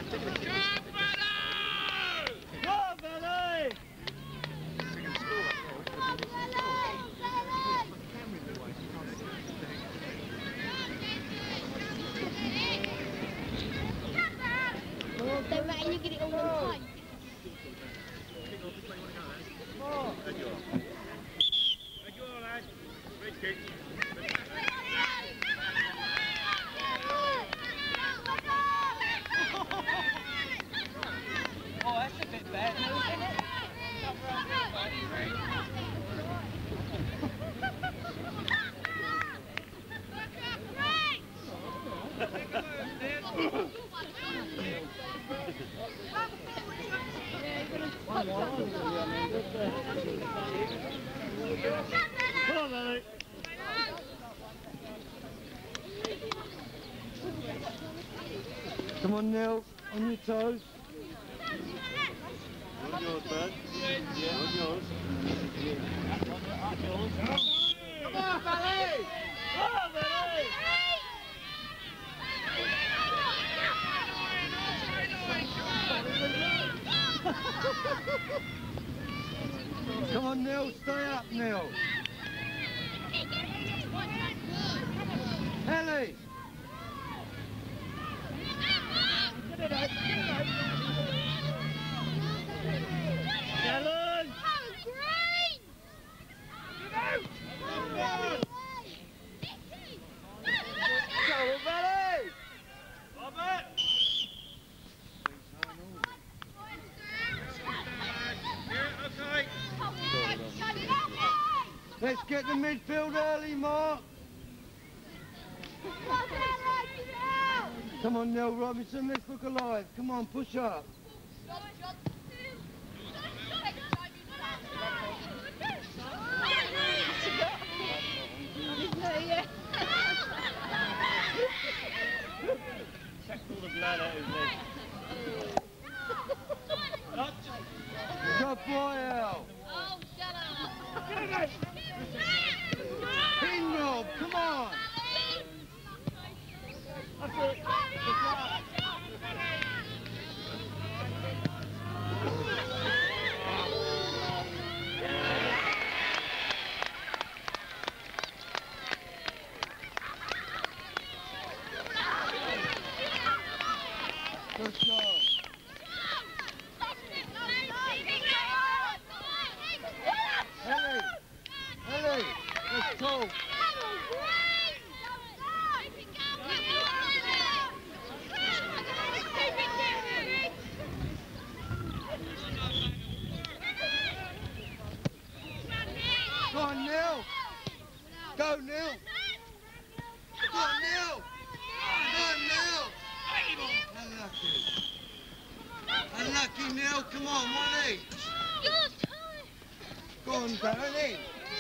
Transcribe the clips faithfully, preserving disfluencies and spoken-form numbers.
Don't matter, you get it all on time. Oh, that's a bit bad, isn't it? Come on, Neil, on your toes. On yours, bud. Yeah, on yours. Come on, Valley! Come on, Valley! Come on, Neil, stay up, Neil. Ellie! Helen! Go on, Valley! Robert! Let's get the midfield early, Mark. Come on, Neil Robinson, let's look alive. Come on, push up. Check all the blood out of his leg. Good boy, Al. Oh, shut up. Pin Rob, come on. That's it. Good job. Ellie, Ellie, let's talk. Go on, Neil. Go, Neil. Go on, Neil. Go on, Neil. Unlucky. Unlucky, Neil. Come on, one each. Go on, Darren.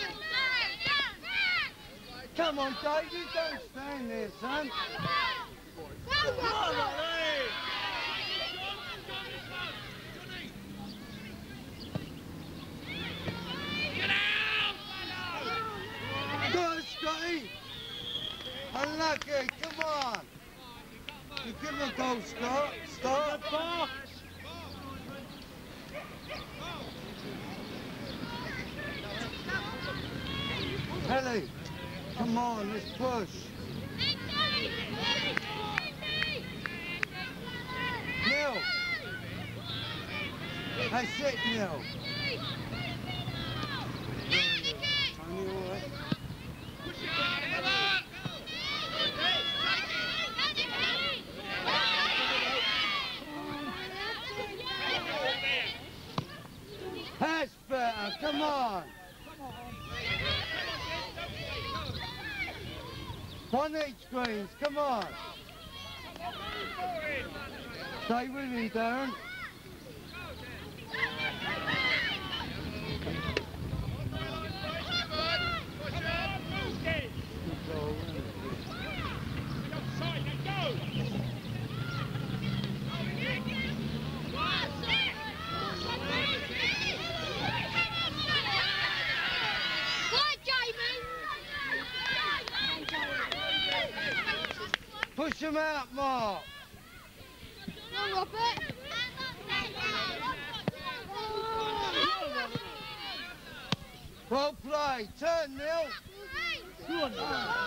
Come on, Dave. You don't stand there, son. Come on, Lee. Go on, Scotty. Unlucky. Come on. You give him a goal, Scott. Stop. Ellie, come on, let's push. Neil. That's it, Neil. Tony, all right? That's better, come on. One each, Greens, come on. Stay with him, Darren. Push him out, Mark. Robert. Well play. Turn, Neil. Come on, Neil.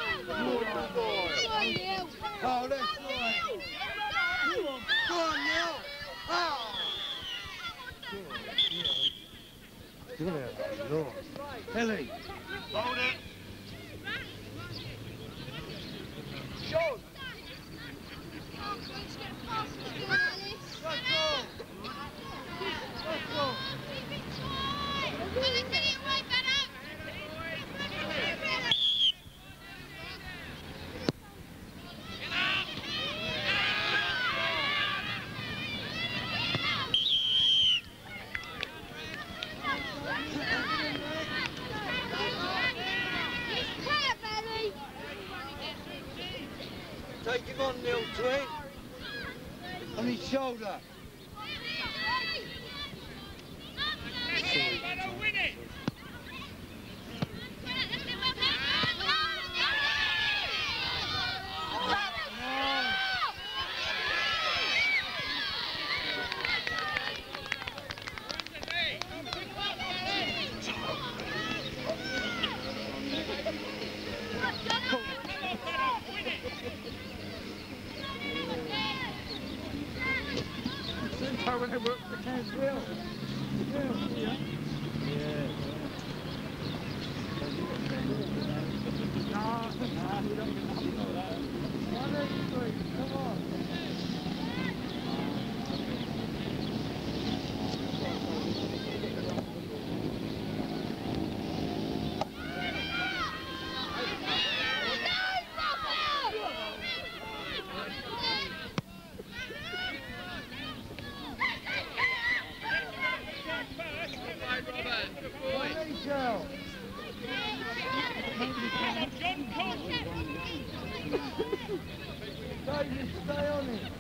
Oh, that's right. Go on, Neil. Oh. Good Lord. Ellie. Hold it. Sean. Take him on, Neil, Twin. On his shoulder. When they work for Cansville. Yeah. Yeah. Nah, nah, you don't get nothing like that. One, two, three, come on. Stay on it.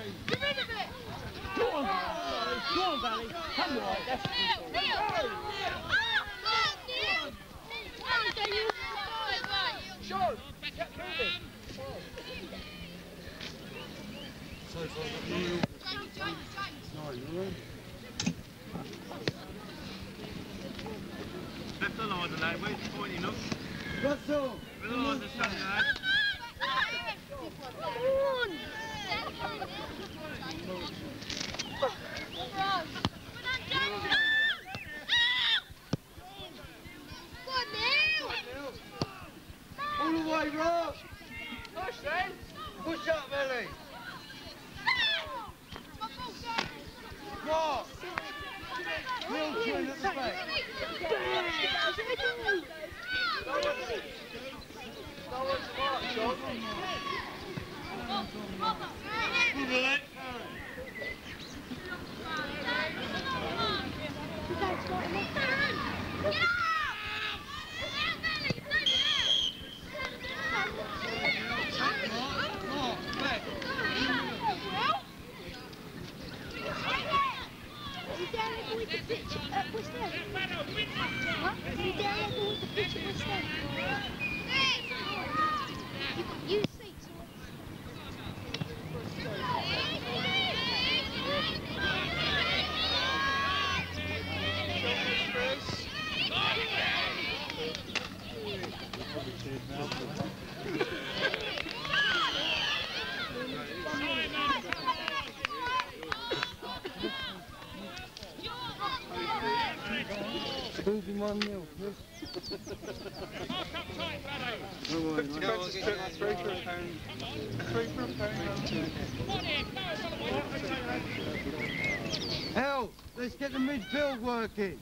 Go on, go on, Valley. Come right, that's Sean, get moving. So far, the Neil. No, you know. Left the line, lad. Where's the pointing up? Russell! Where the lines are standing, lad? All the way, Ross! Push then! Push up, Ellie! Ross! Real tune at the back. Move it, lad. You see. Who's in one nil, Chris? Hell, let's get the midfield working.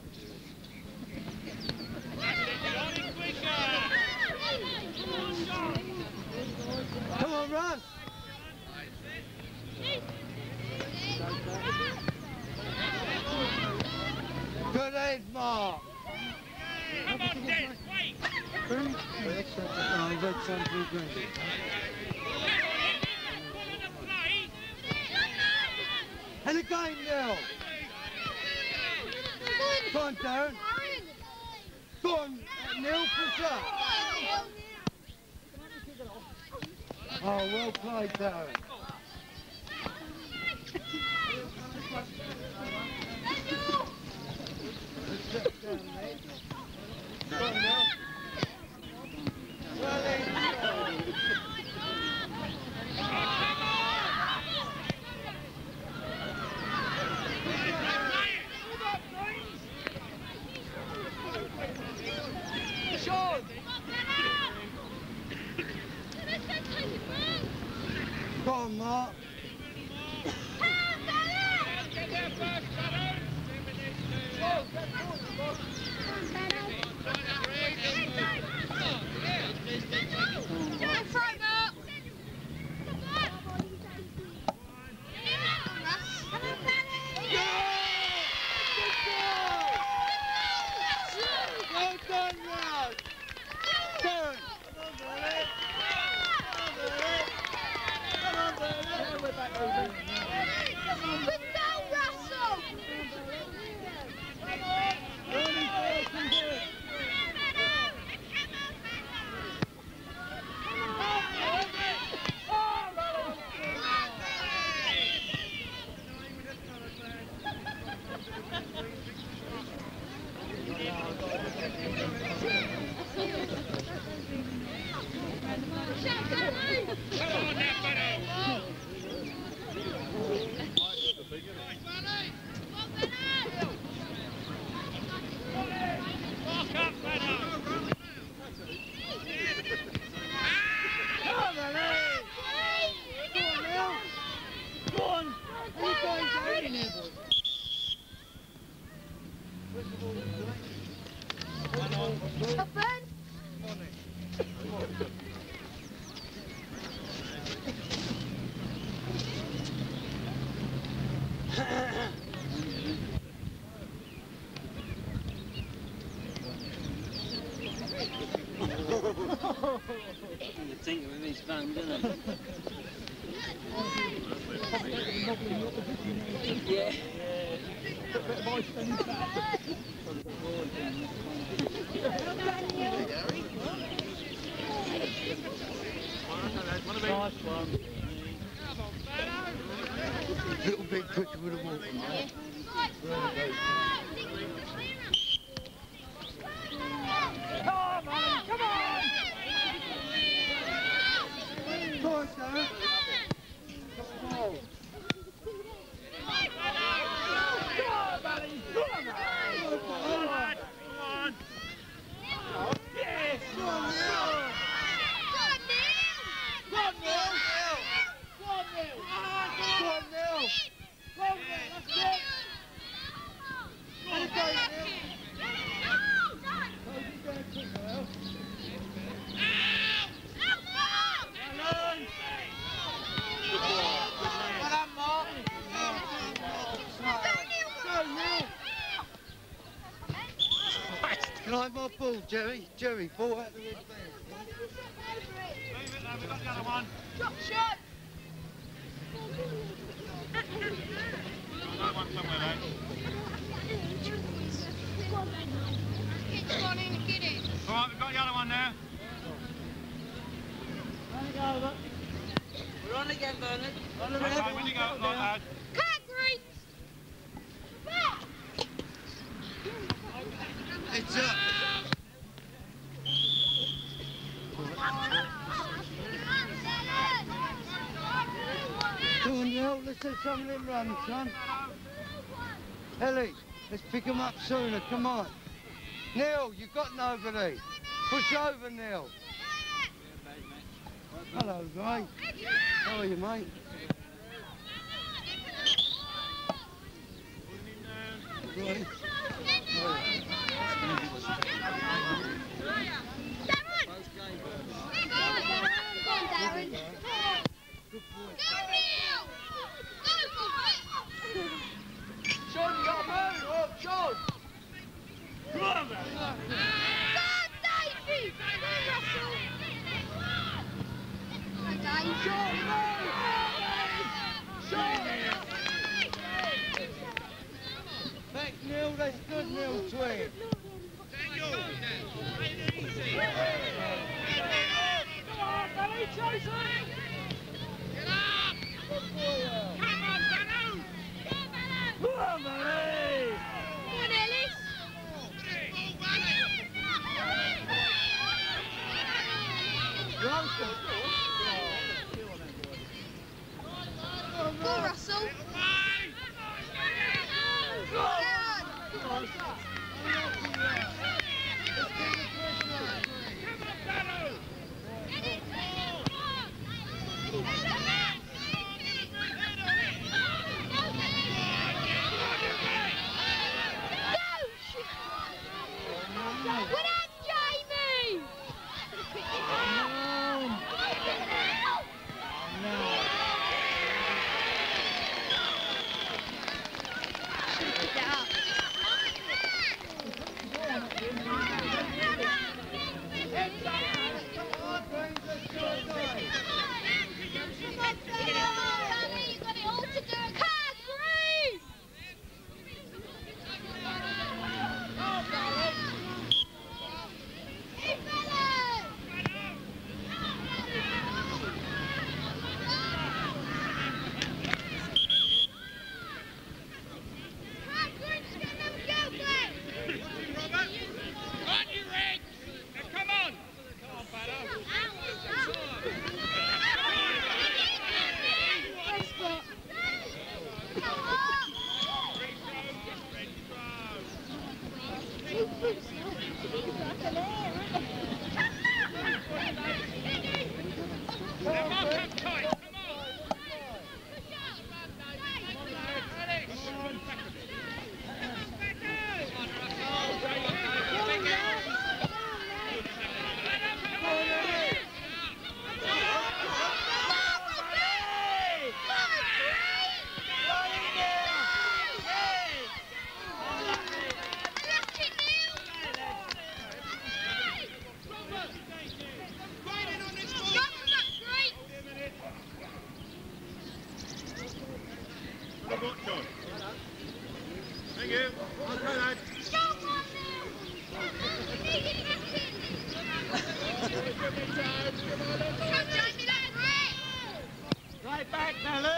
Come on, Russ. Good head, Mark. Come on, Des, wait! Green? No, red sun blue green. And again, Neil. Go on, Darren. Go on, Neil, push up. Oh, well played, Darren. Let's down, mate. Go on, Neil. Well, Sean! go on, Mark. Well done, Rod. Darren. Come on, Bernard. We're back over. Good down, Russell! Early first and good. You think with his phone, didn't he? wobbling the opposition. Yeah. Bit of ice standing back. Nice one. A little bit quicker with the water. Come on, man, come on! Come on, Sarah. Come on. Can I have my ball, Jerry? Jerry, ball out the red band. Leave it there, we've got the other one. Drop shot. Another one somewhere there. Come on in and get it. All right, we've got the other one there. We're on again, Bernard. On the Okay, when you go, like that. Cat greens. Back. It's up. Come on, Neil, let's have some of them runs, son. Ellie, let's pick them up sooner, come on. Neil, you've got nobody. Push over, Neil. Hello, mate. How are you, mate? Right. Darren. Good boy. Go, Neil. Go, boy. Sean, you got a move! Oh, Sean! Come on, man. Go, Davey. Go, Russell. Go, Dave. Sean, move! Sean! Back, Neil, that's good, Neil, twin. Come on, Billy, chase it! Come on, Billy! Come on, Ellis. Go, Russell. Good luck, John. Thank you. Okay, lad. Right back, Nelly!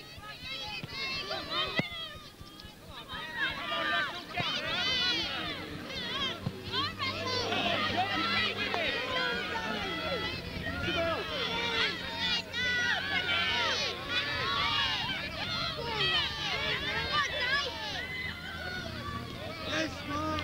Yes, Mark.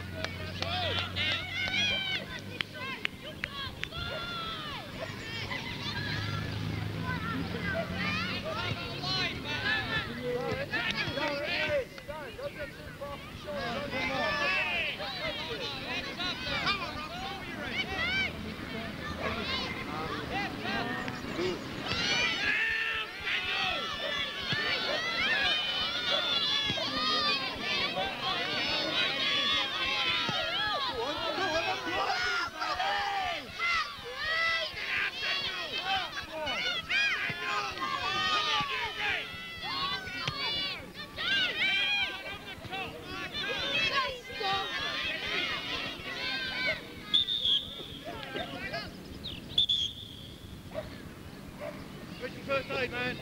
Where's your first aid, man?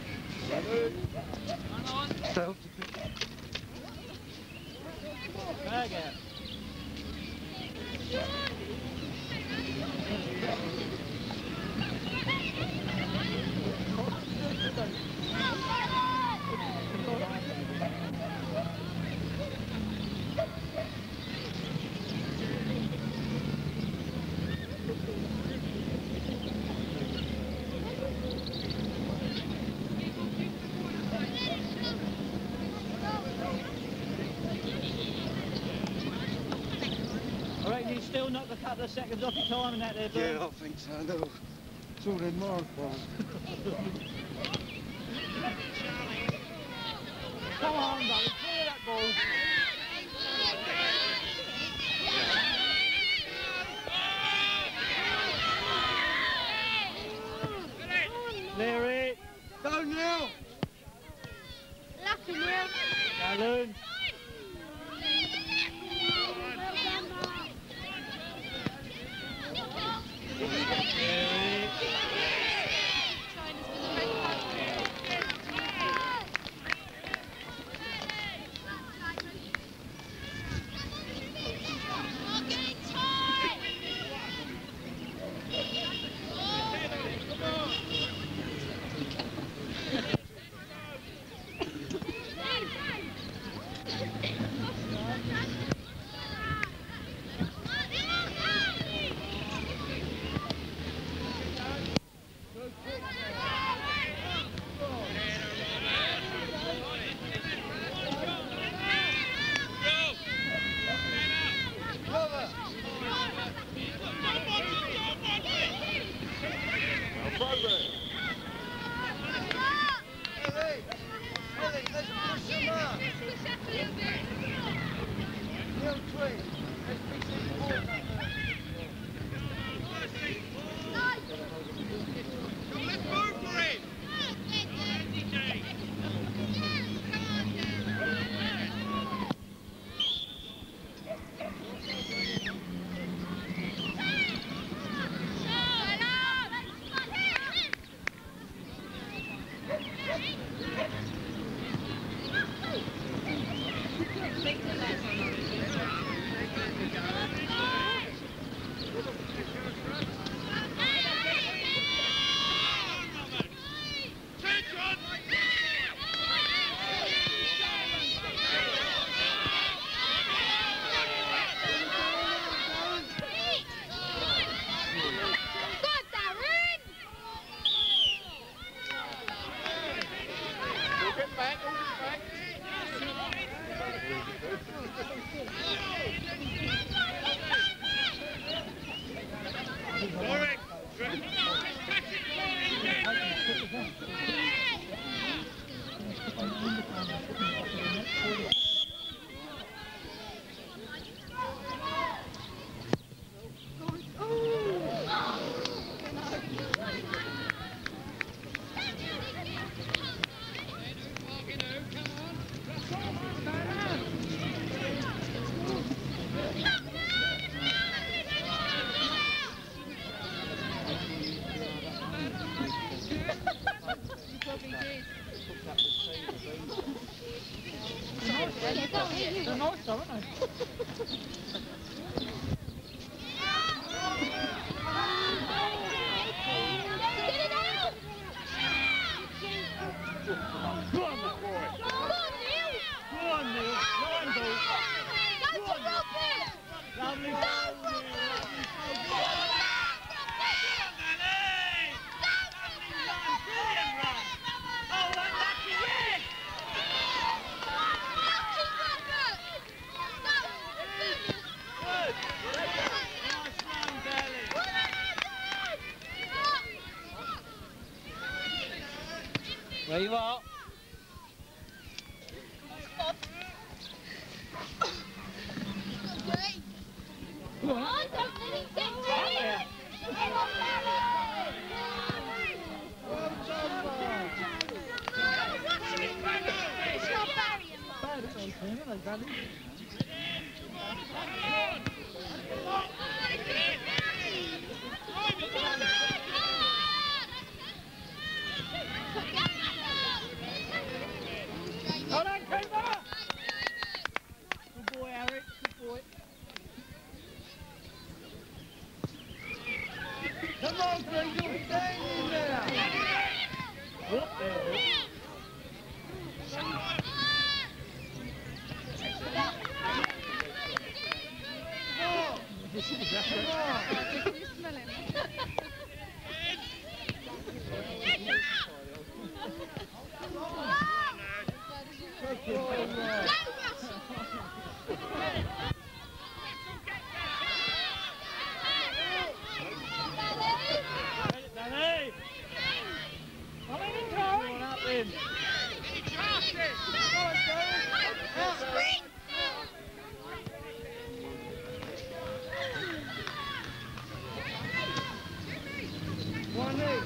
Self defense. Bag out. I reckon you still knocked a couple of seconds off your time in that there, Bill. Yeah, I think so. No. It's all in my fault. Come on, buddy, clear that ball. Clear it. Go now. Lucky, Will. Alan. They're nice though, aren't they? Go on, that boy. Go on, Neil. Go on, Neil. Go on. Lovely. Where you are? Come on. Hold on, Cooper! Good boy, Eric. Good boy. Come on, Greg, you're standing there. Whoop, there, whoop. Danny! Come in and go! Come on up in. One eight.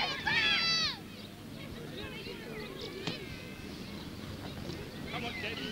Come on, Dad.